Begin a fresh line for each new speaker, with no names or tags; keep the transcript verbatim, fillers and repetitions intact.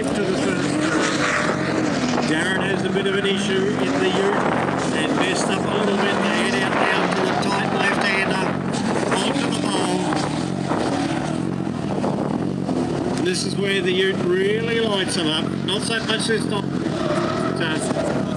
to the first turn. Darren has a bit of an issue in the ute and messed up a little bit. They head out now to the tight left-hander onto the bowl. This is where the ute really lights them up. Not so much this time.